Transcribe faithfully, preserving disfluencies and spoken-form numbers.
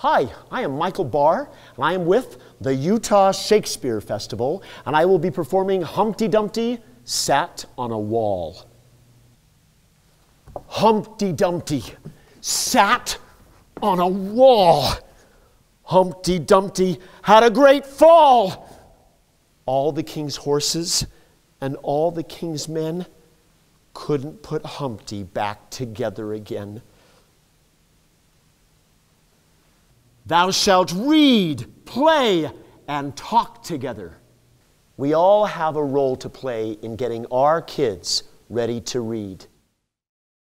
Hi, I am Michael Bahr, and I am with the Utah Shakespeare Festival, and I will be performing Humpty Dumpty sat on a wall. Humpty Dumpty sat on a wall. Humpty Dumpty had a great fall. All the king's horses and all the king's men couldn't put Humpty back together again. Thou shalt read, play, and talk together. We all have a role to play in getting our kids ready to read.